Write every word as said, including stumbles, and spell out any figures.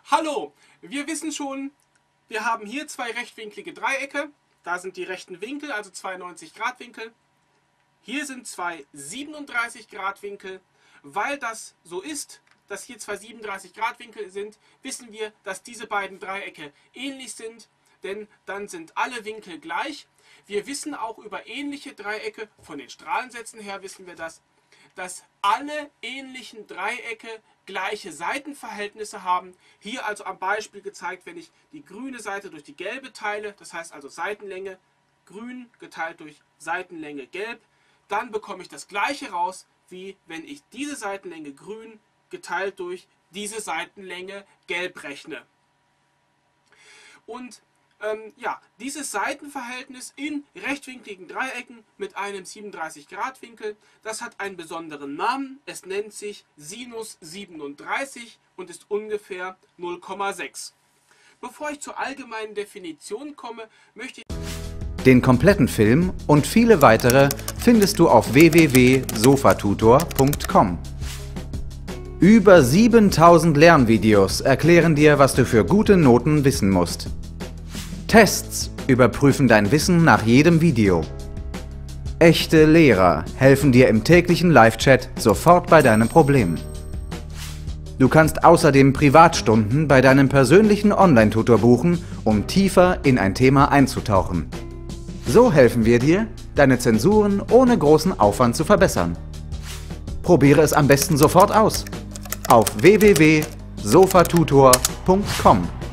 Hallo, wir wissen schon, wir haben hier zwei rechtwinklige Dreiecke. Da sind die rechten Winkel, also zwei neunzig Grad Winkel. Hier sind zwei siebenunddreißig Grad Winkel. Weil das so ist, dass hier zwei siebenunddreißig Grad Winkel sind, wissen wir, dass diese beiden Dreiecke ähnlich sind, denn dann sind alle Winkel gleich. Wir wissen auch über ähnliche Dreiecke, von den Strahlensätzen her wissen wir das, dass alle ähnlichen Dreiecke gleiche Seitenverhältnisse haben. Hier also am Beispiel gezeigt, wenn ich die grüne Seite durch die gelbe teile, das heißt also Seitenlänge grün geteilt durch Seitenlänge gelb, dann bekomme ich das gleiche raus, wie wenn ich diese Seitenlänge grün geteilt durch diese Seitenlänge gelb rechne. Und ähm, ja, dieses Seitenverhältnis in rechtwinkligen Dreiecken mit einem siebenunddreißig Grad Winkel, das hat einen besonderen Namen. Es nennt sich Sinus siebenunddreißig und ist ungefähr null Komma sechs. Bevor ich zur allgemeinen Definition komme, möchte ich... Den kompletten Film und viele weitere findest du auf w w w punkt sofatutor punkt com. Über siebentausend Lernvideos erklären dir, was du für gute Noten wissen musst. Tests überprüfen dein Wissen nach jedem Video. Echte Lehrer helfen dir im täglichen Live-Chat sofort bei deinem Problem. Du kannst außerdem Privatstunden bei deinem persönlichen Online-Tutor buchen, um tiefer in ein Thema einzutauchen. So helfen wir dir, deine Zensuren ohne großen Aufwand zu verbessern. Probiere es am besten sofort aus. Auf w w w punkt sofatutor punkt com.